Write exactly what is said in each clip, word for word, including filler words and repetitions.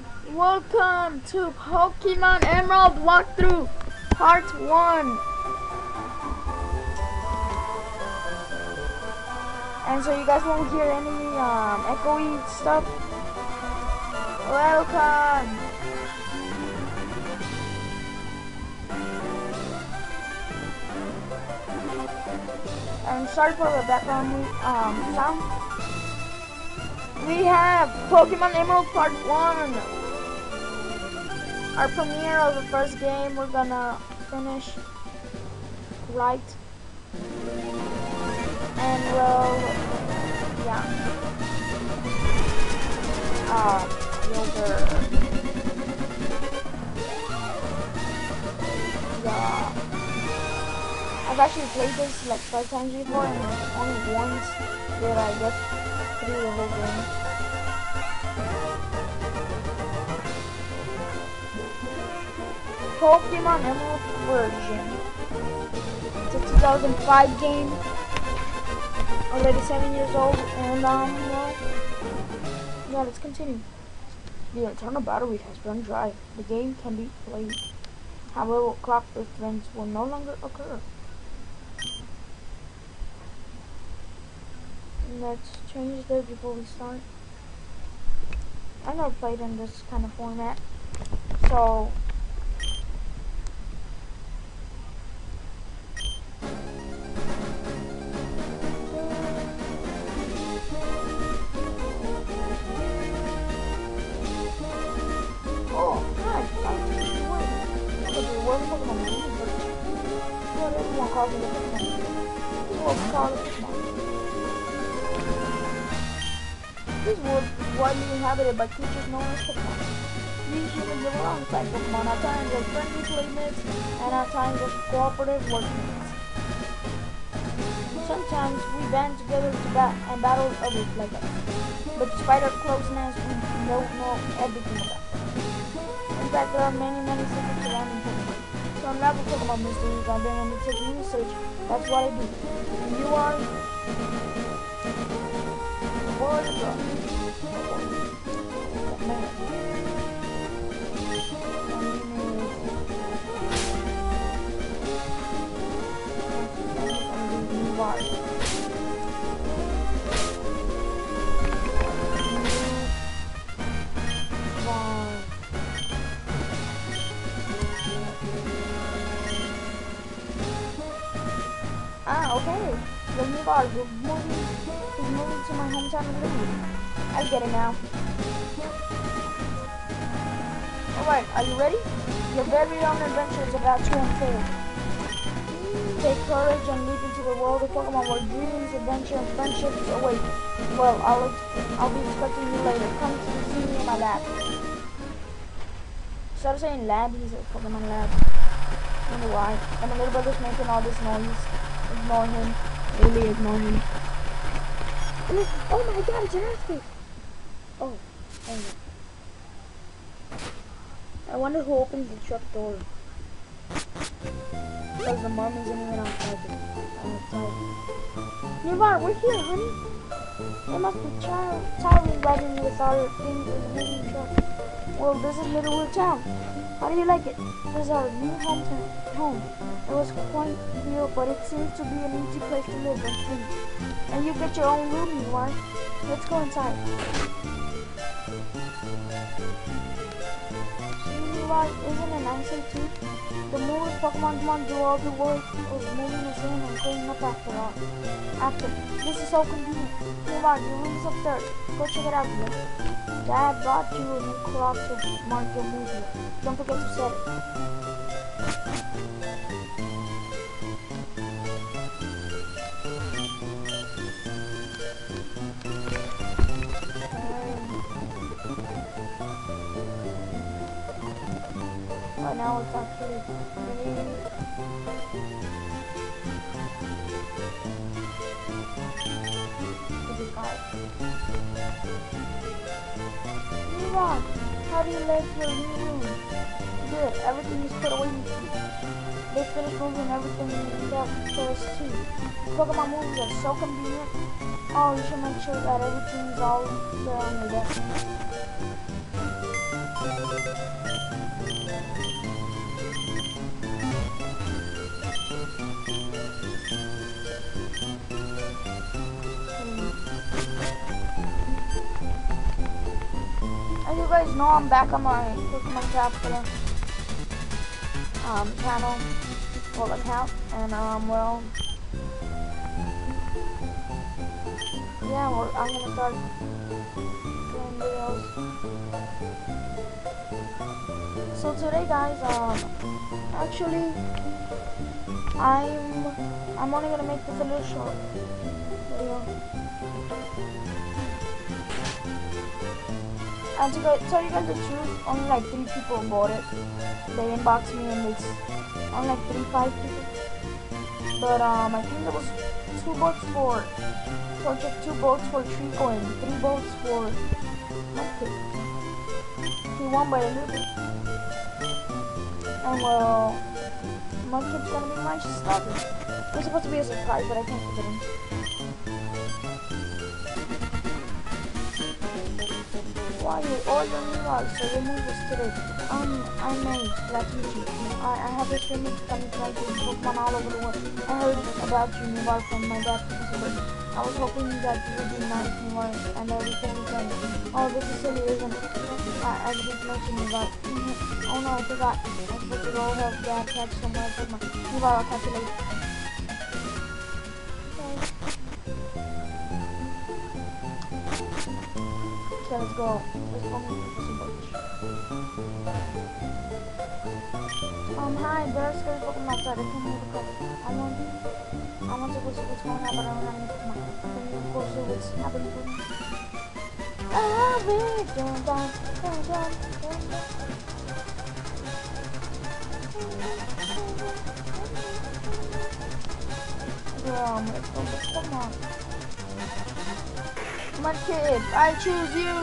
Welcome to Pokemon Emerald Walkthrough Part one. And so you guys won't hear any um, echoey stuff. Welcome. And sorry for the background um, sound. We have Pokemon Emerald Part one. Our premiere of the first game. We're gonna finish right. And we'll, yeah. Uh, Yogurt. Yeah. I've actually played this like five times before, and only once did I get through the whole game. Pokemon Emerald version. It's a two thousand five game. Already seven years old, and um, well, yeah, let's continue. The internal battery has run dry. The game can be played. However, clock events will no longer occur. Let's change this before we start. I've never played in this kind of format, so oh, hi. Where's Pokemon? What everyone calls me the Pokemon. People call it Pokemon. This world is widely inhabited by creatures known as Pokemon. These humans live alongside Pokemon, at times as friendly playmates, and at times as cooperative workmates. Sometimes we band together to bat and battle others like us. But despite our closeness, we don't know everything about them. In fact, there are many, many secrets surrounding Pokemon. To unravel Pokemon mysteries, I'm doing undertaking research. That's what I do. And you are... What is up? Ah, okay. The new bar, we're moving, we're moving to my hometown in Italy. I get it now. Alright, are you ready? Your very own adventure is about to unfold. Take courage and leap into the world of Pokemon where dreams, adventure, and friendships await. Well, I'll, I'll be expecting you later. Come to see me in my lab. Instead of saying lab, he said Pokemon lab. I don't know why. And my little brother's making all this noise. Ignore him. Really ignore him. Oh my god, it's an earthquake! Oh, oh no. I wonder who opens the truck door. Because the mom isn't even outside. outside. Nearby, we're here, honey. It must be child tiring riding with our things in the moving truck. Well, this is Littlewood Town. How do you like it? This is our new hometown. Home. It was quite real, but it seems to be an easy place to live and think. And you get your own room, you are. Let's go inside. Isn't it nice too? The moving Pokemon come on do all the work of moving us in and cleaning up after all. After. This is so convenient. Move on, your room's upstairs. Go check it out, dear. Dad brought you a new clock to mark your movement. Don't forget to set it. Right now it's actually pretty pretty hard. Move on. How do you like your new room? Good. Everything is put away neatly. They finished moving everything downstairs too. Pokemon movies are so convenient. Oh, you should make sure that everything is all there on your desk. guys know, I'm back on my Pokemon Capture um, channel, well, account, and um, well, yeah, well, I'm gonna start doing videos. So today, guys, um, actually, I'm I'm only gonna make this a little short video. And to go, tell you guys the truth, only like three people bought it. They inboxed me and it's only like three, five people. But um, I think there was two boats for, so just two boats for tree coin, three boats for mudkip. He won by a little bit. And well, mudkip's gonna be my starter. It was supposed to be a surprise, but I can't put it in. Why you ordering me out? So you move this today. Um, I'm May. Glad to meet you. I, I have this famous coming trying to Pokemon all over the world. I heard about you, Nivar, from my dad. I was hoping that you would be nice, Nivar, and everything we can. Oh, this is silly, isn't it? I, I didn't mention Nivar. Oh no, I forgot. I'm supposed to go help dad catch some more Pokemon. Nivar, I'll catch you later. Okay, let's go. Let's go meet some Birch. Um, hi, Birch. There's Pokemon outside. I can't move the cover. I want, I want to go see what's going on, but I don't have any Pokemon. Can you go see what's happening for me? Ah, we don't dance, don't dance, don't dance. Um, let's go get Pokemon. My kid, I choose you.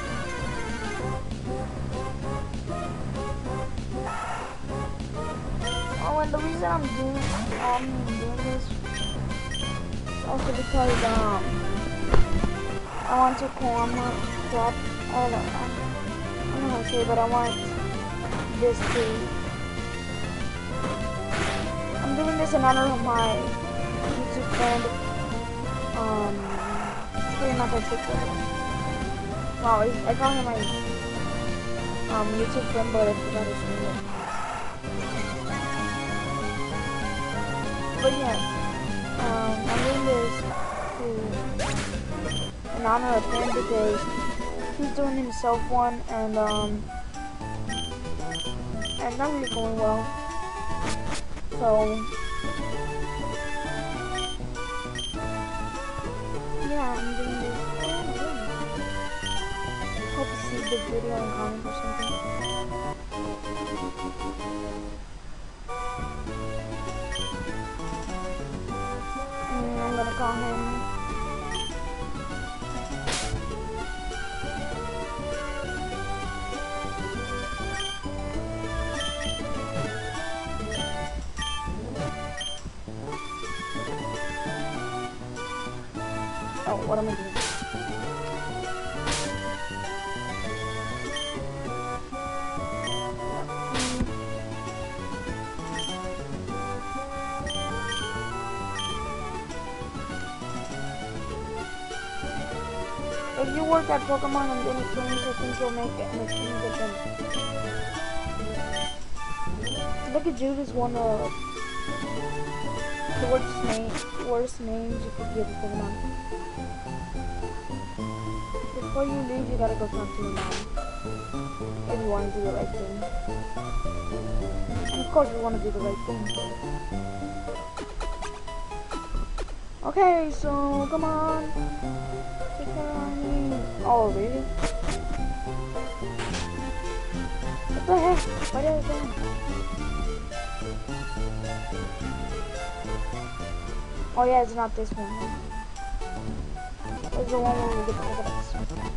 Oh, and the reason I'm doing um doing this also because um I want to crop crop I don't know I don't know how to say it, but I want this to I'm doing this in honor of my YouTube friend. Um. Not that wow, I call him my um, YouTube friend, but I forgot his name. But yeah, um, I'm doing this to, in honor of him because he's doing himself one, and um, and not really going well. So yeah, I'm doing this. Hope to see the video and comment or something. And I'm gonna call him. Oh, what am I doing? If you work at Pokemon and then it turns, I think you'll make it and it's different. Look at Jude is one of the worst, name, worst names you could give a Pokemon. Before you leave, you gotta go talk to your mom. If you want to do the right thing. And of course you want to do the right thing. Okay, so come on. Take care of me. Oh, really? What the heck? Why did I go? Oh yeah, it's not this one. It's the one where we get the evidence.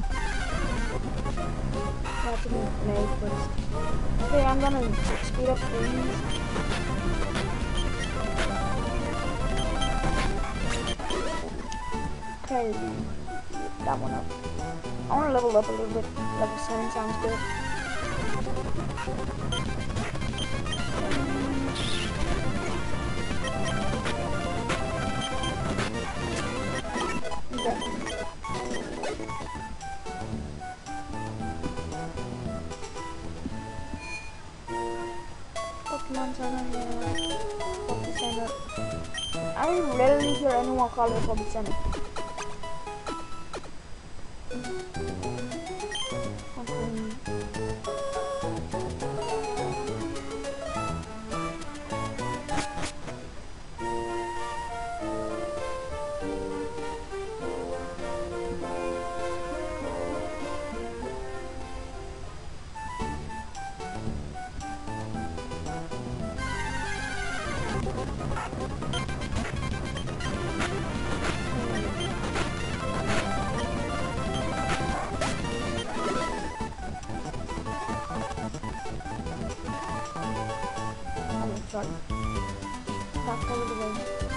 I have to be made first. Okay, I'm gonna speed up things. Okay, that one up. I want to level up a little bit. Level seven sounds good. Okay. months I don't know. Puppy center. I rarely hear anyone call it a puppy center. Sorry. Back over the way.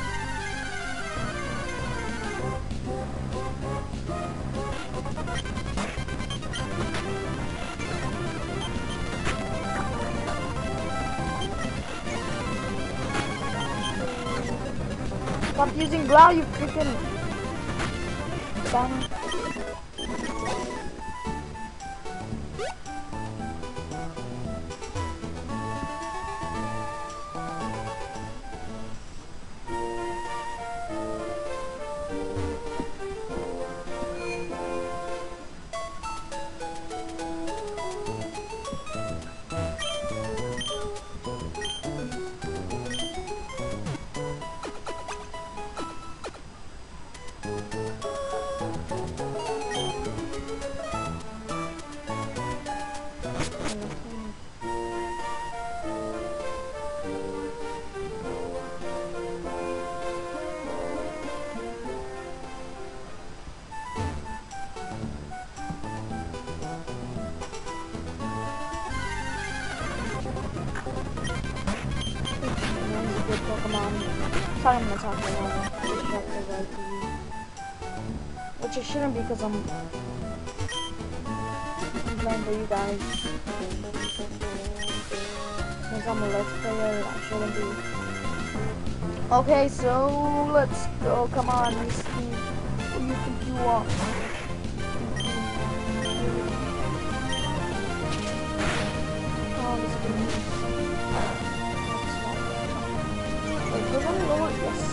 Stop using blow, you freaking banner. Pokemon. Sorry, I'm gonna talk about it. Which it shouldn't be because I'm, I'm playing for you guys. Since I'm a let's player, I shouldn't be. Okay, so let's go. Come on, you Steve. Who you think you are? Oh, this is Wait, was I lower? Yes.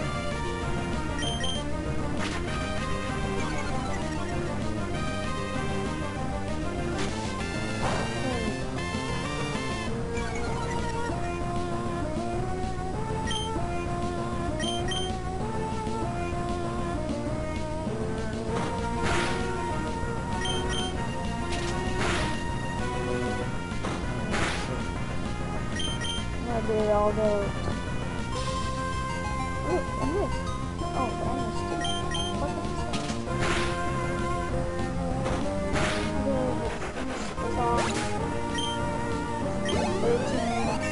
I did all the I missed. Oh, I missed it. What is this? This is all thirteen minutes.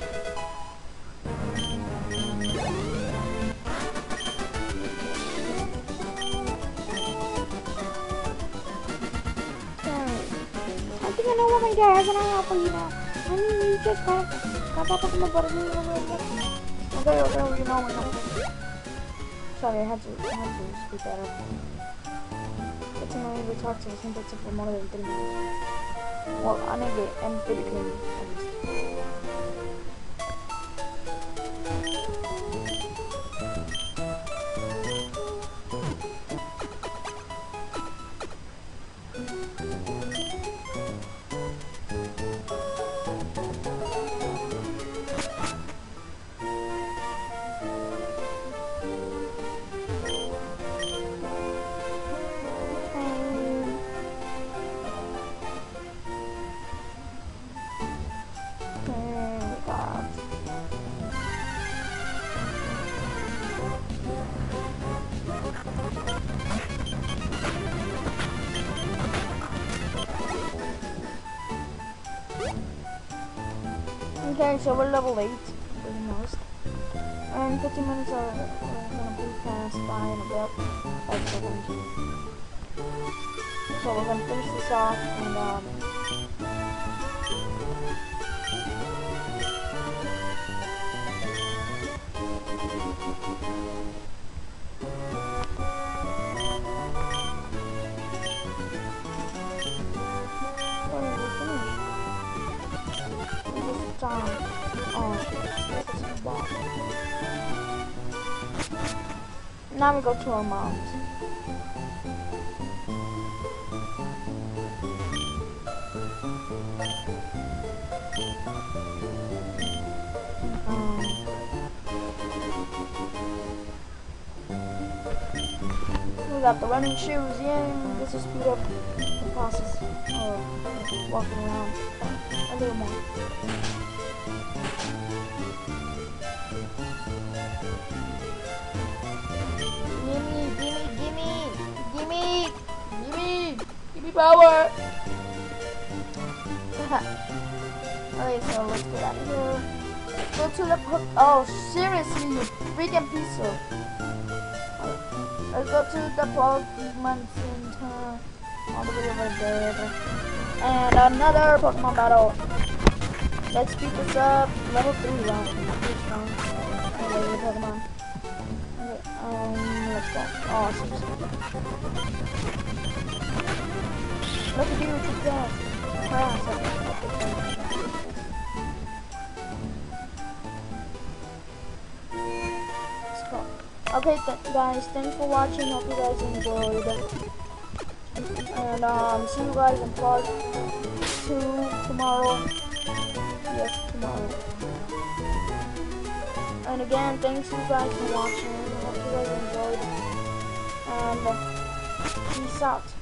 I think I know what my guy has an eye out for you now. I mean, you just got got up on the button. Okay, okay, you know, I know. Sorry, I had to, I had to speak that up. Get to know you to talk to us and that's it for more than three minutes. Well, I need to end pretty clean, at least. Okay, so we're level eight, pretty most. And fifteen minutes are uh, gonna be passed by in about five seconds. So we're gonna finish this off and um Oh, Wow. Now we go to our moms. Um, we got the running shoes. Yeah, this will speed up the process of walking around a little more. Gimme, gimme, gimme, gimme, gimme, gimme power. Okay, so let's get out of here. Go to the po- oh seriously, you freaking piece of. Let's go to the Pokemon Center all the way over there. And another Pokemon battle. Let's speed this up. Level three round. Pretty strong. Anyway, Pokemon. Okay, um, let's go. Oh, seriously. Look at you with your gas. Crash. Let's go. Okay, th guys, thanks for watching. Hope you guys enjoyed. And um, see you guys in part two tomorrow. Yes, tomorrow. And again, thanks you guys for watching. Hope you guys enjoyed. And uh, peace out.